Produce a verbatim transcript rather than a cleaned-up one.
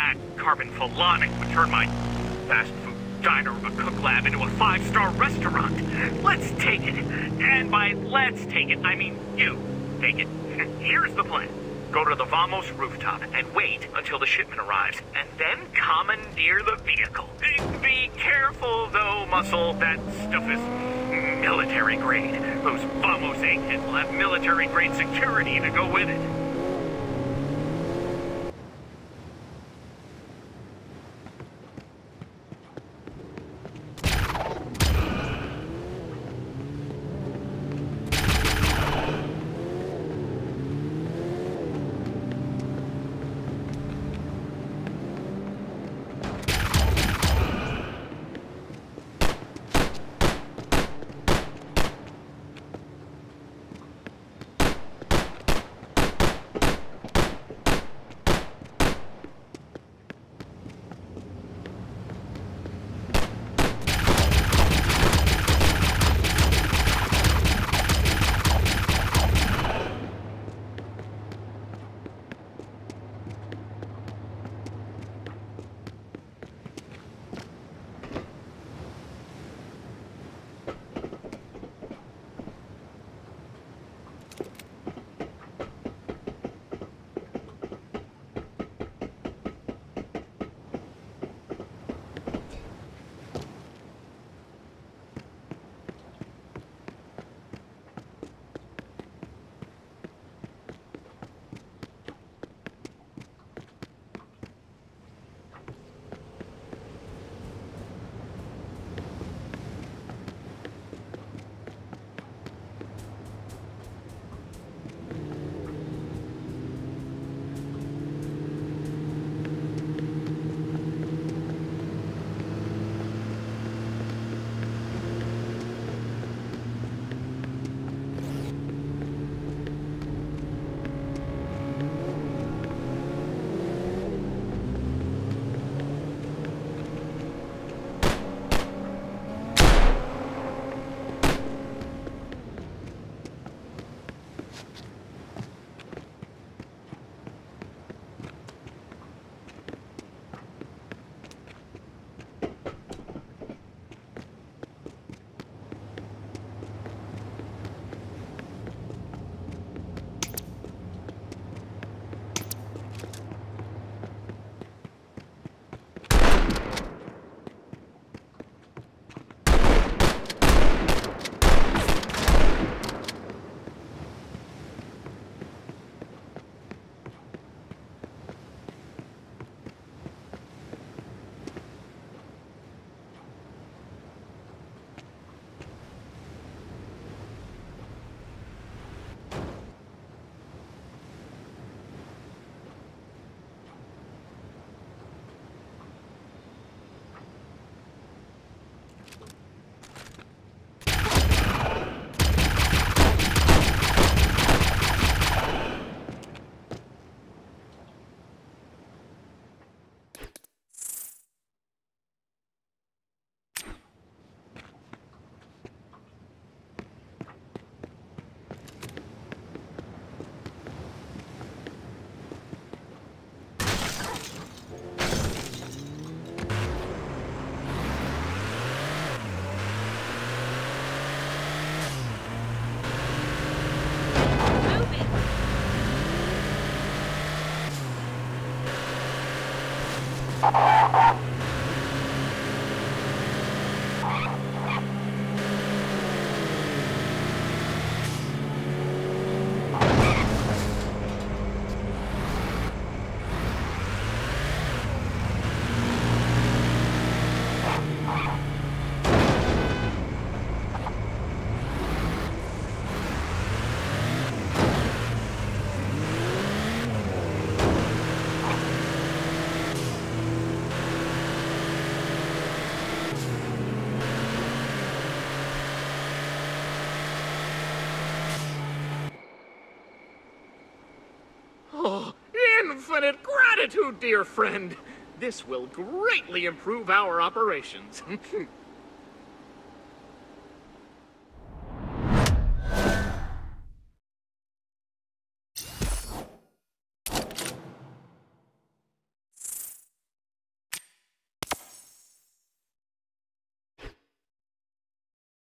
that carbon fulonic would turn my fast food diner of a cook lab into a five-star restaurant. Let's take it. And by let's take it, I mean you take it. Here's the plan. Go to the Vamos rooftop and wait until the shipment arrives, and then commandeer the vehicle. Be careful, though, Muscle. That stuff is military grade. Those Vamos eggheads will have military grade security to go with it. Oh, infinite gratitude, dear friend. This will greatly improve our operations.